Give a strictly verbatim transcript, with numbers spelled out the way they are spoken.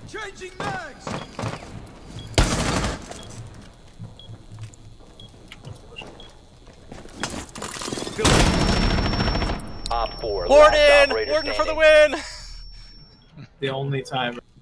Changing mags. Op four. Warden! Warden for the win! The only time